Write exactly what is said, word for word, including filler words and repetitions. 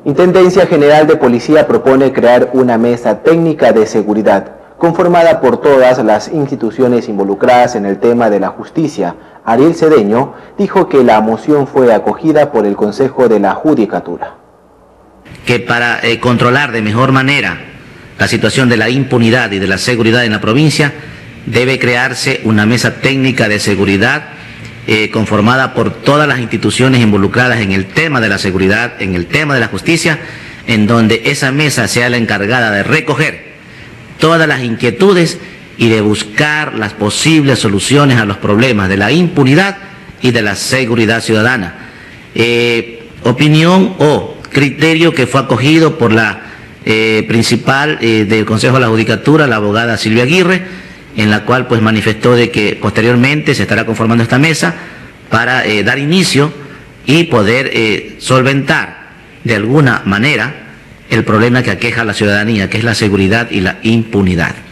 Intendencia General de Policía propone crear una mesa técnica de seguridad, conformada por todas las instituciones involucradas en el tema de la justicia. Ariel Cedeño dijo que la moción fue acogida por el Consejo de la Judicatura. Que para eh, controlar de mejor manera la situación de la impunidad y de la seguridad en la provincia, debe crearse una mesa técnica de seguridad eh, conformada por todas las instituciones involucradas en el tema de la seguridad, en el tema de la justicia, en donde esa mesa sea la encargada de recoger todas las inquietudes y de buscar las posibles soluciones a los problemas de la impunidad y de la seguridad ciudadana. Eh, opinión o criterio que fue acogido por la eh, principal eh, del Consejo de la Judicatura, la abogada Silvia Aguirre, en la cual pues manifestó de que posteriormente se estará conformando esta mesa para eh, dar inicio y poder eh, solventar de alguna manera el problema que aqueja a la ciudadanía, que es la seguridad y la impunidad.